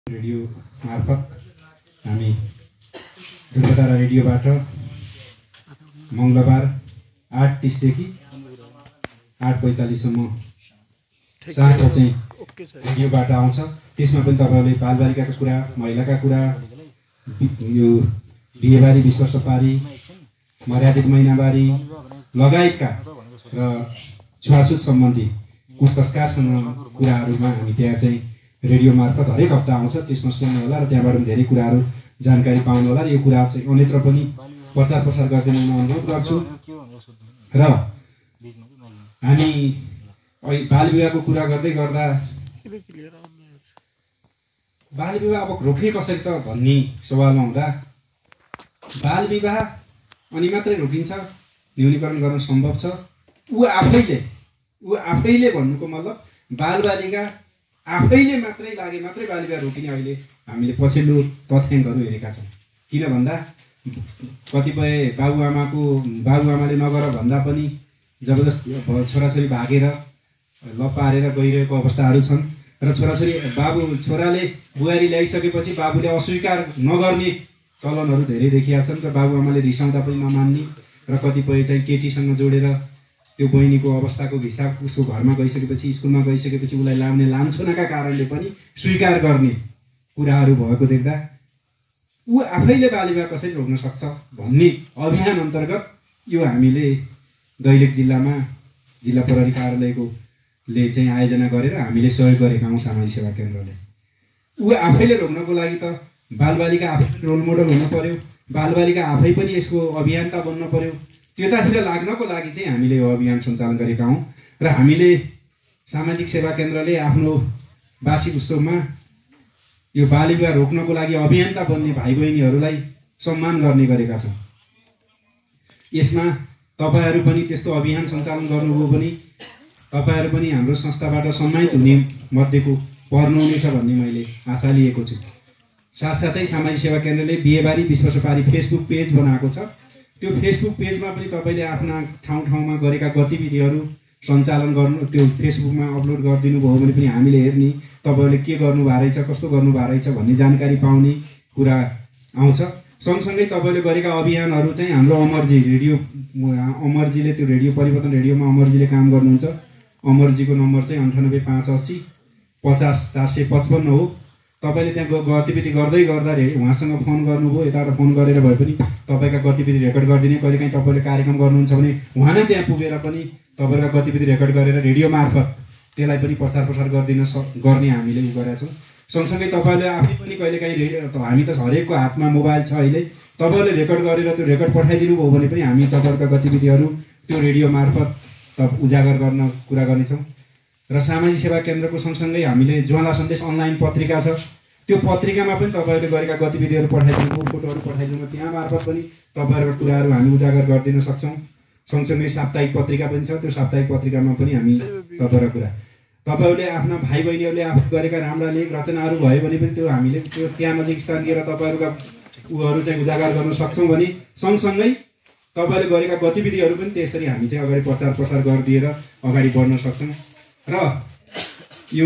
Radio मार्फत हामी ध्रुवतारा रेडियोबाट मङ्गलबार 8:30 देखि 8:45 सम्म साँझ चाहिँ रेडियोबाट आउँछ। त्यसमा पनि तपाईहरुले बालबालिकाका कुरा, महिलाका कुरा, यो बिहेबारी, विश्वासपारी, मर्यादित महिनावारी लगायतका र छुवाछुत सम्बन्धी कुसंस्कारसँग कुराहरुमा हामी त्यहाँ चाहिँ रेडियो मार्फत हरेक हप्ता आउँछ। त्यसमा सुन्नु होला र त्यहाँबाट पनि धेरै कुराहरु जानकारी पाउनु होला र यो कुरा चाहिँ अन्यत्र पनि प्रचार प्रसार गरिदिन अनुरोध गर्छु। र हामी बाल विवाहको कुरा गर्दै गर्दा बाल विवाह अब रोक्ने कसरी त भन्ने सवालमा हुँदा बाल विवाह अनि मात्रै रोकिन्छ, न्यूनीकरण गर्न सम्भव छ। उ आफैले भन्नुको मतलब बालबालिका आफैले मात्रै लागे मात्रै बाल विवाह रोकिने अहिले हामीले पछिल्लो तथ्याङ्कहरू हेरेका छौँ। किन भन्दा कतिपय बाबुआमाले नगर भन्दा पनि जबरजस्ती छोराछोरी भागेर लपारेर गइरहेको अवस्थाहरू छन् र छोराले बुहारी ल्याइसकेपछि बाबुले अस्वीकार नगर्ने चलनहरू धेरै देखिया छन् र बाबुआमाले रिसाउँदा पनि नमान्ने र कतिपय चाहिँ केटीसँग जोडेर त्यो बहिनीको अवस्थाको हिसाब उसको घरमा गइसकेपछि, स्कुलमा गइसकेपछि उसलाई लाउने लान्छुनाका कारणले पनि स्वीकार गर्ने कुराहरू भएको देख्दा ऊ आफैले बाल विवाह कसरी रोक्न सक्छ भन्ने अभियान अन्तर्गत यो हामीले दैलेख जिल्लामा जिल्ला प्रहरी कार्यालयले चाहिँ आयोजना गरेर हामीले सहयोग गरेका हौँ सामाजिक सेवा केन्द्रले। ऊ आफैले रोक्नको लागि त बालबालिका आफै रोल मोडल हुनु पर्यो, बालबालिका आफै पनि यसको अभियन्ता बन्न पर्यो। त्यतातिर लाग्नको लागि चाहिँ हामीले यो अभियान सञ्चालन गरेका हौँ र हामीले सामाजिक सेवा केन्द्रले आफ्नो वार्षिक उत्सवमा यो बाल विवाह रोक्नको लागि अभियन्ता बन्ने भाइ बहिनीहरूलाई सम्मान गर्ने गरेका छौँ। यसमा तपाईहरु पनि त्यस्तो अभियान सञ्चालन गर्नुभयो भने तपाईहरु पनि हाम्रो संस्थाबाट सम्मानित हुने मध्येको पर्नुहुनेछ भन्ने मैले आशा लिएको छु। साथसाथै सामाजिक सेवा केन्द्रले बिहेबारी विश्वासपारी फेसबुक पेज बनाएको छ। त्यो फेसबुक पेजमा पनि तपाईले आफ्ना ठाउँमा गरेका गतिविधिहरू सञ्चालन गर्नु, त्यो फेसबुकमा अपलोड गरिदिनु भयो भने पनि हामीले हेर्ने, तपाईले के गर्नु भएको रहेछ, कस्तो गर्नु भएको रहेछ भन्ने जानकारी पाउने कुरा आउँछ। सँगसँगै तपाईले गरेका अभियानहरू चाहिँ हाम्रो अमरजीले त्यो रेडियो परिवर्तन रेडियोमा अमरजीले काम गर्नुहुन्छ। अमरजीको नम्बर चाहिँ 9858 50 455 हो। तपाईले त्यहाँ गतिविधि गर्दै गर्दा उहाँसँग फोन गर्नुभयो, यताबाट फोन गरेर भए पनि तपाईका गतिविधि रेकर्ड गरिदिने, कहिलेकाहीँ तपाईले कार्यक्रम गर्नुहुन्छ भने उहाँ नै त्यहाँ पुगेर पनि तपाईका गतिविधि रेकर्ड गरेर रेडियो मार्फत त्यसलाई पनि प्रचार प्रसार गर्ने हामीले गरेका छौँ। सँगसँगै तपाईले आफै पनि कहिलेकाहीँ हामी त हरेकको हातमा मोबाइल छ अहिले, तपाईले रेकर्ड गरेर त्यो रेकर्ड पठाइदिनु भयो भने पनि हामी तपाईहरुका गतिविधिहरू त्यो रेडियो मार्फत उजागर गर्न कुरा गर्नेछौँ। र सामाजिक सेवा केन्द्रको सँगसँगै हामीले ज्वाला सन्देश अनलाइन पत्रिका छ। त्यो पत्रिकामा पनि तपाईहरुले गरेका गतिविधिहरू पठाइदिनु, फोटोहरू पठाइदिनु, त्यहाँ मार्फत पनि तपाईहरुका कुराहरू हामी उजागर गरिदिन सक्छौँ। सँगसँगै साप्ताहिक पत्रिका पनि छ। त्यो साप्ताहिक पत्रिकामा पनि हामी तपाईहरुका कुरा तपाईहरुले आफ्ना भाइ बहिनीहरूले आफू गरेका राम्रा लेख रचनाहरू भयो भने पनि त्यो हामीले त्यो त्यहाँ नजिक स्थान दिएर तपाईहरुका उहरू चाहिँ उजागर गर्न सक्छौँ भने सँगसँगै तपाईले गरेका गतिविधिहरू पनि त्यसरी हामी चाहिँ अगाडि प्रचार प्रसार गरिदिएर अगाडि बढ्न सक्छौँ। र यो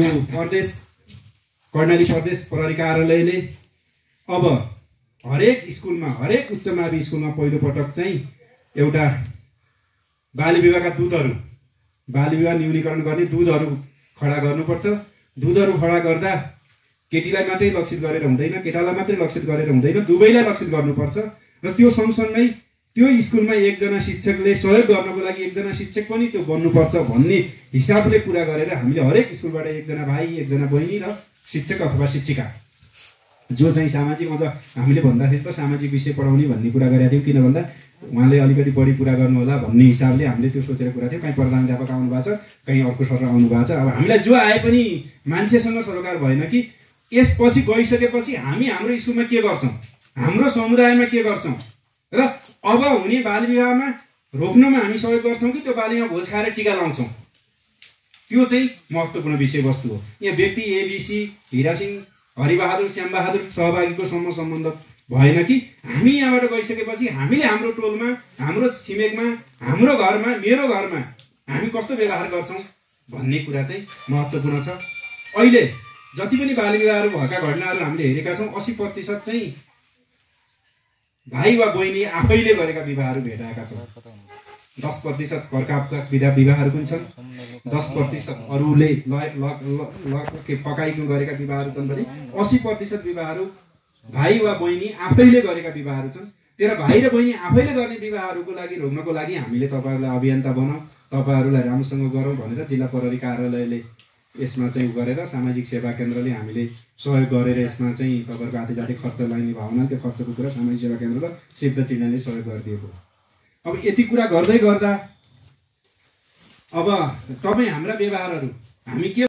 कर्णाली प्रदेश प्रहरी कार्यालयले अब हरेक स्कुलमा, हरेक उच्च मावि स्कुलमा पहिलो पटक चाहिँ एउटा बाल विवाहका दूतहरू, बाल विवाह न्यूनीकरण गर्ने दूतहरू खडा गर्नुपर्छ। दूतहरू खडा गर्दा केटीलाई मात्रै लक्षित गरेर हुँदैन, केटालाई मात्रै लक्षित गरेर हुँदैन, दुवैलाई लक्षित गर्नुपर्छ। र त्यो सँगसँगै त्यो स्कुलमा एकजना शिक्षकले सहयोग गर्नको लागि एकजना शिक्षक पनि त्यो बन्नुपर्छ भन्ने हिसाबले कुरा गरेर हामीले हरेक स्कुलबाट एकजना भाइ, एकजना बहिनी र शिक्षक अथवा शिक्षिका जो चाहिँ सामाजिक, अझ हामीले भन्दाखेरि त सामाजिक विषय पढाउने भन्ने कुरा गरेका थियौँ। किन भन्दा उहाँले अलिकति बढी पुरा गर्नु होला भन्ने हिसाबले हामीले त्यो सोचेर कुरा थियो। कहीँ प्रधानाध्यापक आउनु भएको छ, कहीँ अर्को सर आउनु भएको छ। अब हामीलाई जो आए पनि मान्छेसँग सरोकार भएन कि यसपछि गइसकेपछि हामी हाम्रो स्कुलमा के गर्छौँ, हाम्रो समुदायमा के गर्छौँ र अब हुने बाल विवाहमा रोक्नमा हामी सहयोग गर्छौँ कि त्यो बाल विवाह भोज खाएर टीका लाउँछौँ, त्यो चाहिँ महत्त्वपूर्ण विषयवस्तु हो। यहाँ व्यक्ति एबीसी, हिरासिंह, हरिबहादुर, श्यामबहादुर सहभागीको सम्बन्ध भएन कि हामी यहाँबाट गइसकेपछि हामीले हाम्रो टोलमा, हाम्रो छिमेकमा, हाम्रो घरमा, मेरो घरमा हामी कस्तो व्यवहार गर्छौँ भन्ने कुरा चाहिँ महत्त्वपूर्ण छ। अहिले जति पनि बाल विवाहहरू भएका घटनाहरू हामीले हेरेका छौँ 80% चाहिँ भाइ वा बहिनी आफैले गरेका विवाहहरू भेटाएका छौँ। 10% घरका विवाहहरू पनि छन्, 10% अरूले पकाइकन गरेका विवाहहरू छन् भने 80% विवाहहरू भाइ वा बहिनी आफैले गरेका विवाहहरू छन्। तर भाइ र बहिनी आफैले गर्ने विवाहहरूको लागि रोक्नको लागि हामीले तपाईँहरूलाई अभियन्ता बनाऊ, तपाईँहरूलाई राम्रोसँग गरौँ भनेर जिल्ला प्रहरी कार्यालयले यसमा चाहिँ गरेर सामाजिक सेवा केन्द्रले हामीले सहयोग गरेर यसमा चाहिँ तपाईँहरूको आधी खर्च लाग्ने भावना त्यो खर्चको कुरा सामाजिक सेवा केन्द्र र सिद्ध चिन्हले सहयोग गरिदिएको। अब यति कुरा गर्दै गर्दा अब तपाईँ हाम्रा व्यवहारहरू हामी के